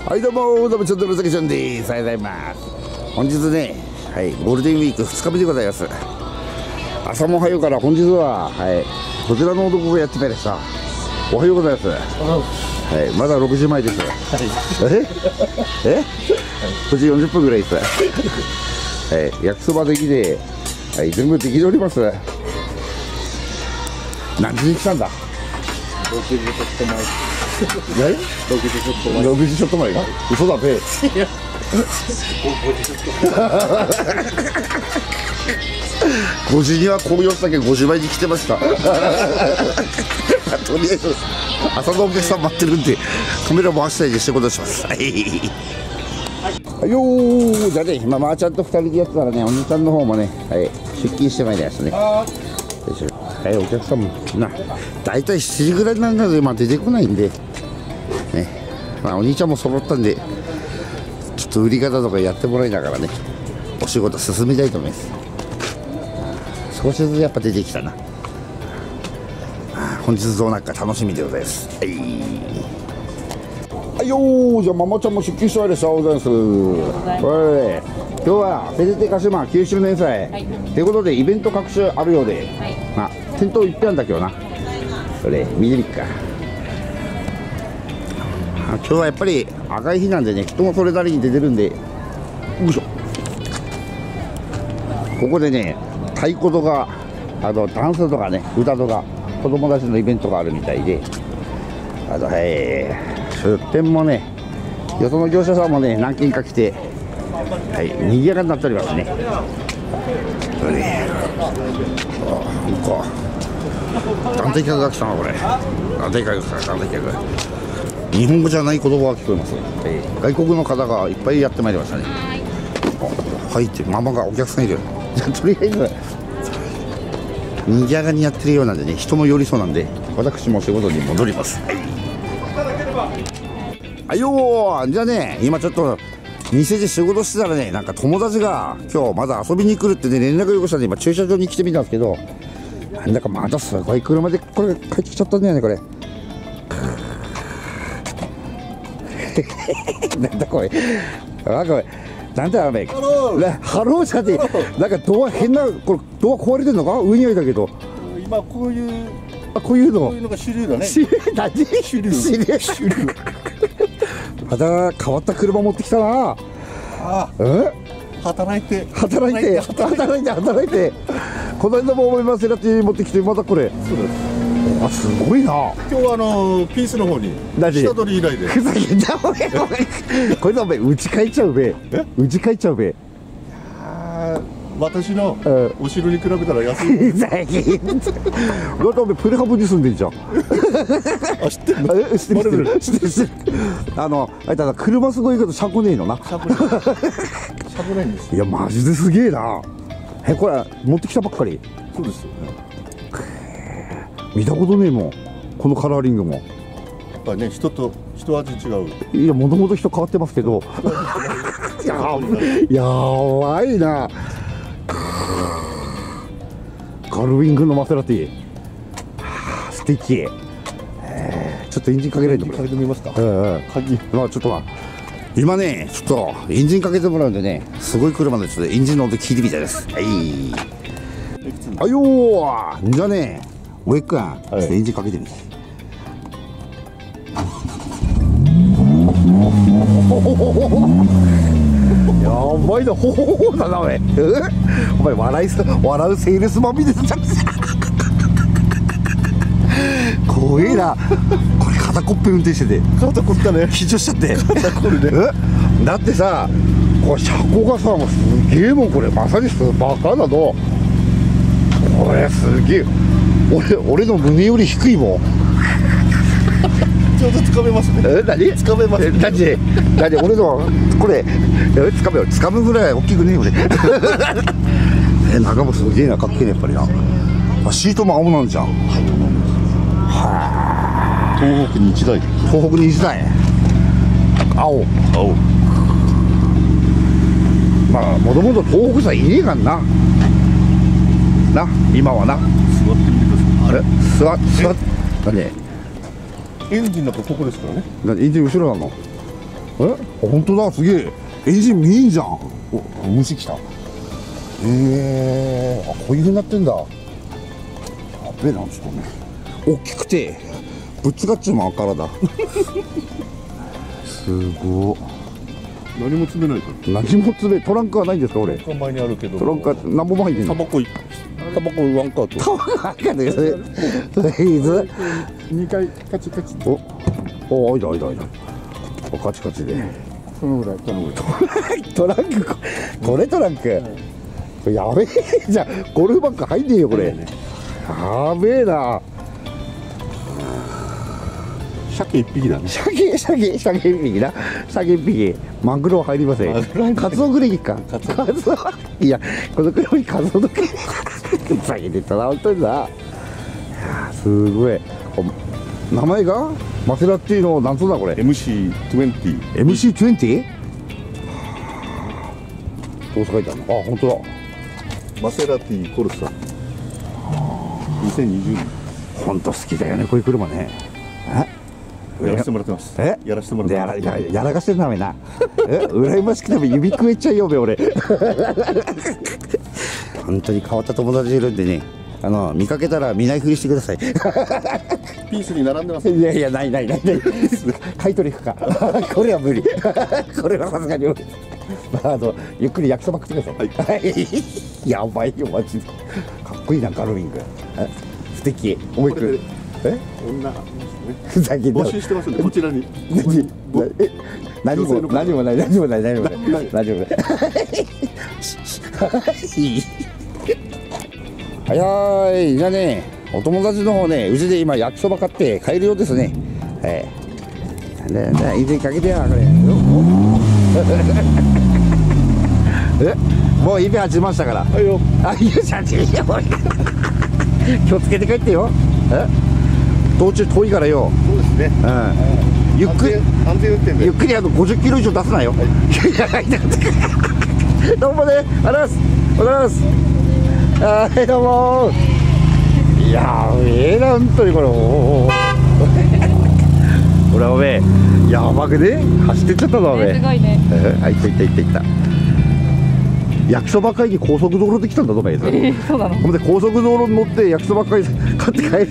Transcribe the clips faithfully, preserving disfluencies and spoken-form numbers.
はいどうもどうもちょっとのさきちゃんです。ありがとうございます。本日ね、はい、ゴールデンウィークふつかめでございます。朝も早うから本日は、はい、こちらの男がやってまいりました。おはようございます。はい、まだろくじまえです。はい、ええくじよんじゅっぷんぐらいです。はい、焼きそばできで、はい、全部できております。何時に来たんだ。 ろくじちょっと前。 何？ ろくじちょっと前。 ろくじちょっと前か。嘘だべ。ごじには紅葉したけどごじまえに来てました。とりあえず朝のお客さん待ってるんでカメラ回したいで仕事します。はいはいよー。じゃあね、今まーちゃんとふたりでやってたらね、お兄ちゃんの方もね、はい、出勤してまいりましたね。はい、お客さんもな大体しちじぐらいなんだけど今出てこないんで、ね、まあお兄ちゃんも揃ったんでちょっと売り方とかやってもらいながらね、お仕事進めたいと思います。少しずつやっぱ出てきたな。本日どうなるか楽しみでございます。はいはいよー。じゃあママちゃんも出勤してまいりました。おはようございます。はい、今日はフェデテ鹿島きゅうしゅうねん祭、はい、ということでイベント各種あるようで、はい、まあ店頭いっぺんあんだけどな。それ見てみっか。今日はやっぱり赤い日なんでね、人もそれなりに出てるんで、よいしょ。ここでね、太鼓とかあのダンスとかね、歌とか子供たちのイベントがあるみたいで、あとはい、出店もね、よその業者さんもね何軒か来て、はい、賑やかになっておりますね。これなんか団体客が来たな。これ団体客か団体客、日本語じゃない言葉が聞こえます。外国の方がいっぱいやってまいりましたね。はいってママがお客さんいる。じゃあとりあえず賑やかにやってるようなんでね、人も寄りそうなんで私も仕事に戻ります。はいよー。じゃあね、今ちょっと店で仕事してたらね、なんか友達が今日まだ遊びに来るってね連絡よこしたんで、今駐車場に来てみたんですけど、なんだかまだすごい車でこれ帰ってきちゃったんだよねこれ。なんだこれ、あこれなんだあれ、ハローじゃってなんかドア変な、これドア壊れてんのか、上にはいたけど今こういうあこういうのこういうのが主流だね。 主流だね。 主流主流主流。また変わった車持ってきたな。 ああ、 え働いて働いて働いて働いてこの間も思いますよって持ってきて、またこれそうです。 あすごいな。 今日はあのピースの方に下取り依頼で。 ふざけんなお前これだお前うち帰っちゃうべ。うち帰っちゃうべ。 私のお城に比べたら安い。 ふざけんな。だってお前プレハブに住んでんじゃん。 あ知ってるの？ 知ってる知ってる知ってる知ってる。あのあいたら車すごいけど車庫ねえのな。 車庫ない。車庫ないんです。 いやマジですげえな。えこれ持ってきたばっかり。 そうですよね。 見たことねえもんこのカラーリングも。やっぱりね、人と一味違う。 いやもともと人変わってますけどや, やばいな。ガルウィングのマセラティ、はあ、素敵。えー、ちょっとエンジンかけないとこれ。 かけてみますか。 えー、鍵まあちょっとまあ今ねちょっとエンジンかけてもらうんでね、すごい車でちょっとエンジンの音聞いてみたいです。はいあよー。じゃあねおえっくん、はい、エンジンかけてみて。やばいな、ほほほほだなおい。お前笑いす笑うセールスマンみたいな。怖えな。これ肩こっぺ運転してて肩こったね、 緊張しちゃって肩こるね。 だってさこれ車高がさもうすげえもん。これまさにスーパーカーだと。これすげえ。俺俺の胸より低いもん。 ちょうどつかめますね。 え何つかめますね。 何何俺のこれえつかめよつかむぐらい大きくねえ俺。え中もすげえな、かっけえねやっぱりな。あシートも青なんじゃん。はあ東北にいちだい。 東北にいちだい青青。まあもともと東北さいねえかんなな今はな。 座ってみてください。 あれ座座っ何エンジンの中ここですからね。 何エンジン後ろなの。 え、本当だ、すげえ。エンジン見えんじゃん。お、虫来た。ええー、あ、こういう風になってんだ。やっべえな、ちょっとね。大きくてぶつかっちまうからだ。すごい。 何も詰めないから。 何も詰め、トランクはないんですか、俺。 トランクは前にあるけど。 トランクは何本も入ってんの。 タバコい、タバコワンカート。 タバコワンカートです。とりあえず。 二回カチカチ。 お、お、あいだあいだあいだ。お、カチカチで。 そのぐらい、そのぐらい。 トランク、ここれトランク。これやべえじゃん、ゴルフバッグ入んねえよ、これ。やべえな。 鮭一匹だね。 鮭、鮭、鮭一匹な。鮭一匹。マグロ入りません。カツオぐらいいいか。カツオ。いや、この車にカツオだけ。下げてたな、本当にな。いや、すごい。名前がマセラティのなんつうんだこれ。 エムシートゥエンティー。 エムシートゥエンティー？ どう書いてあるの？あ、本当だ。 マセラティコルサ。にせんにじゅうねん。 本当好きだよね、こういう車ね。 やらせてもらってます。 え？ やらせてもらってます。 やら、や、やらかしてんなめな。え、羨ましくても指食えちゃうよべ俺。本当に変わった友達いるんでね。あの見かけたら見ないふりしてください。 ピースに並んでます。 いやいや、ないないないない。買い取り行くか。これは無理。これはさすがに無理。まあ、あのゆっくり焼きそば食ってください。はい。やばいよマジで。かっこいいなガルウィング。素敵。思いくる。え？ 女。 ふざけんな。 募集してますんでこちらに。 何？え？何も何もない何もない何もない何もない。はいはい、じゃあね、お友達の方ね、うちで今焼きそば買って帰るようですね。はい。ね、ね、以前かけてや、これ。え、もうイベ始めましたから。 はいよ。 あ、いいよ、写真よ。気をつけて帰ってよ。え、道中遠いからよ。 そうですね。 うん。ゆっくり、 安全運転で。 ゆっくりあのごじゅっキロ以上出すなよ。どうもね、ありがとうございます。おはようございます。はい、どうもー。いやー、ええな、本当にこれ。ほら、おめえ、やばくね、走ってっちゃったぞ、おめえ。 すごいね。 あ、いったいったいったいった。焼きそば買いに高速道路で来たんだぞ、おめえ。 そうなの。 ほんで、高速道路に乗って焼きそば買い、買って帰る。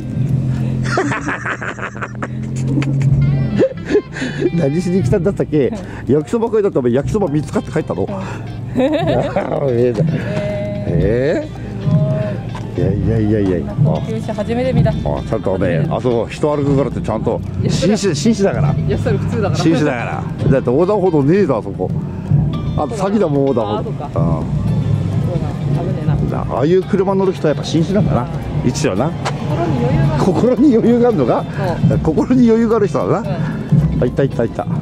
何しに来たんだったっけ。焼きそば買いだったら、お前焼きそば見つかって帰ったの。ええーいやいやいやいや、 高級車初めて見た。 あ、ちゃんとね、あそこ人歩くからってちゃんと紳士、紳士だから。 いや、それ普通だから。 紳士だから。だって横断歩道ねえだ、あそこ。あと詐欺だもん、横断歩道。 あ、そうか。危ねえな。 ああいう車乗る人はやっぱ紳士なんだな。一応な。 心に余裕がある。 心に余裕があるのか。心に余裕がある人だな。あ、いたいたいた。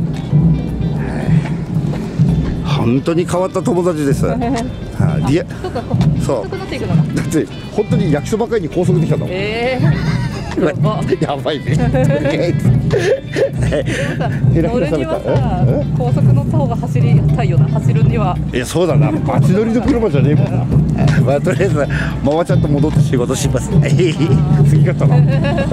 本当に変わった友達です。はあ、リア、そう。だって本当に焼きそば買いに高速できたの。 ええー。やば。 やばいね。 乗るにはさ、高速乗った方が走りたいよな。走るには。 いや、そうだな。街乗りの車じゃねえもんな。まあとりあえずママちゃんと戻って仕事します。次方な。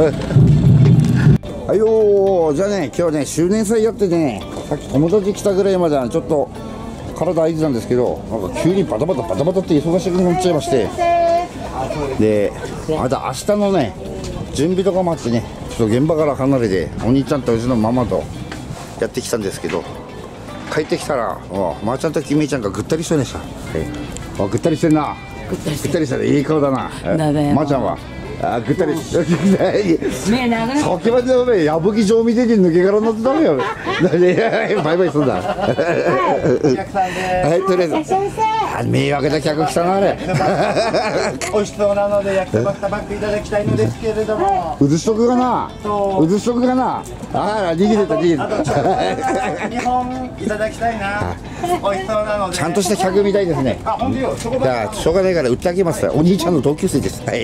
はいよー、じゃあね、今日ね周年祭やってね、さっき友達来たぐらいまではちょっと体空いてたんですけど、なんか急にバタバタバタバタって忙しくなっちゃいまして、でまた明日のね準備とかもあってね、ちょっと現場から離れてお兄ちゃんとうちのママとやってきたんですけど、帰ってきたらおまーちゃんときみーちゃんがぐったりしてるんでした。あ、ぐったりしてるな。ぐったりしてる。いい顔だな。まーちゃんはあ、ぐったりしてる。 目長い。 さっきまでおめえ矢吹城みてえに抜け殻になってたのよ。バイバイすんだ。はい、とりあえず迷惑な客来たな、あれ。 美味しそうなので焼きそばバッグいただきたいのですけれども、 うずしとくがな、うずしとくがな、あら逃げてた逃げてた。 にほんいただきたいな。美味しそうなのでちゃんとした客みたいですね。 あ、本当よ。そこじゃあしょうがないから売ってあげます。お兄ちゃんの同級生です。はい。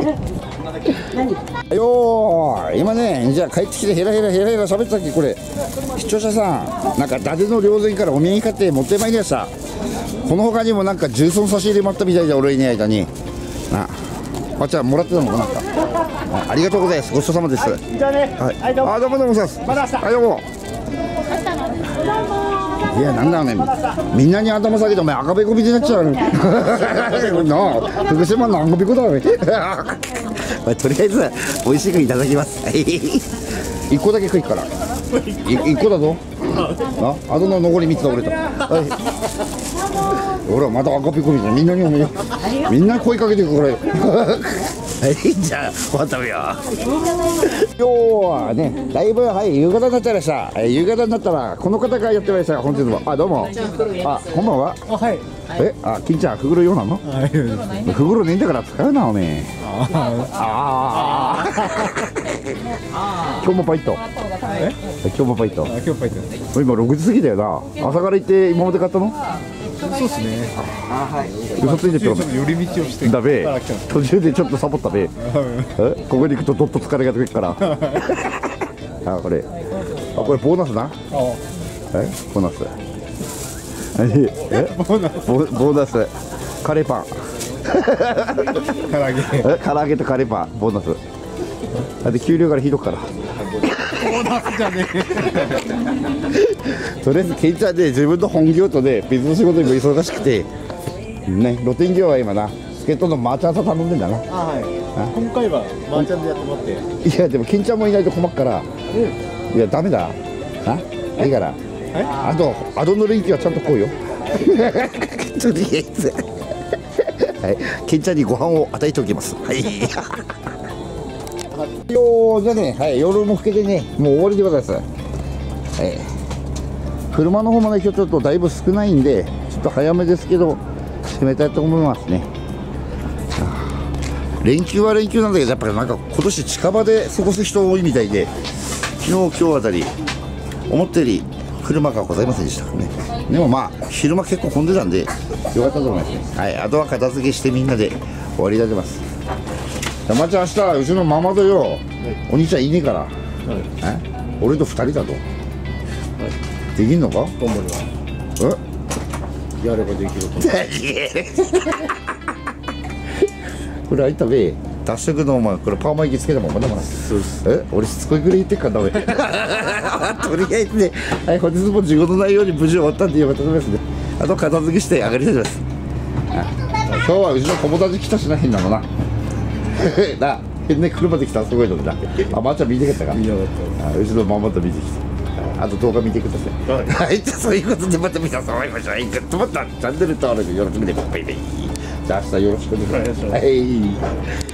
よー、今ね、じゃあ帰ってきてヘラヘラヘラヘラ喋ってたっけ。これ視聴者さん、なんか伊達の霊山からお土産買って持ってまいりました。この他にもなんか重曹差し入れもあったみたいで、俺いない間になあ、じゃあもらってたのかなんか。あ、ありがとうございます。ごちそうさまです。はい、 じゃあね、はい、どうも。 あ、どうもどうもさす。 また明日。 はい、どうも。 いや、なんだろうね、みんなに頭下げてお前赤べこみたいになっちゃうなあ、福島の赤べこだよねまあ、とりあえず美味しくいただきます一個だけ食いっからい一個だぞあ、あとの残りみっつだ俺とほらまた赤べこみたいなみんなにおめえみんな声かけてくからよはいじゃあ終わったよ今日はねだいぶはい夕方になっちゃいました、えー、夕方になったらこの方がやってまいりました本日もあどうもあこんばんはあ、はい。 えあ金ちゃんフグロ用なのはい。 フグロねえんだから使うなおめえああ今日もパイッとえ？ 今日もパイッとあ、今日パイセン。 今ろくじ過ぎだよな朝から行って今まで買ったのそうですね。 嘘ついてちょるっと寄り道をして。 だべから来たんです途中でちょっとサボったべえここに行くとどっと疲れが出てくからあこれあこれボーナスなあ、 えボーナス何えボーナス。 ボボーナスカレーパン唐揚げ。 え唐揚げとカレーパンボーナスだって給料から引いとくからボーナスじゃねとりあえずケンちゃんで自分の本業とね別の仕事にも忙しくてね露天業は今な助っ人のマーチャンさん頼んでんだなあ、はい。今回はマーチャンでやってもらって。 いやでもケンちゃんもいないと困っからいやダメだないいからあとアドの連休はちゃんと来いよとりあえずはいケンちゃんにご飯を与えておきますはいよーじゃあね、はい、夜も更けてねもう終わりでございます、はい、車の方もね今日ちょっとだいぶ少ないんでちょっと早めですけど締めたいと思いますね。連休は連休なんだけどやっぱりなんか今年近場で過ごす人多いみたいで昨日今日あたり思ったより車がございませんでしたからね。でもまあ昼間結構混んでたんでよかったと思いますね。はい、あとは片付けしてみんなで終わりになってます。山ちゃん明日うちのママとよお兄ちゃんいねえから、はい、え俺と二人だと、はい、できんのか頑張ります。 えやればできると思う。 これあいたべ脱色のお前これパーマ液つけたままだもんな。え俺しつこいぐらい言ってっからダメとりあえずね、はい、本日も仕事内容に無事終わったんでよかったと思いますね。あと片付けしてあげると思います。あ今日はうちの友達来たしな変なのなな変な車で来たすごいのでなあまーちゃん見てくれたか見なかったあうちのママと見てきたあと動画見てください。 はいはいじゃあそういうことでまた皆さんお会いしましょう。はいグッドボタンチャンネル登録よろしくねバイバイ。じゃあ明日よろしくお願いします。はい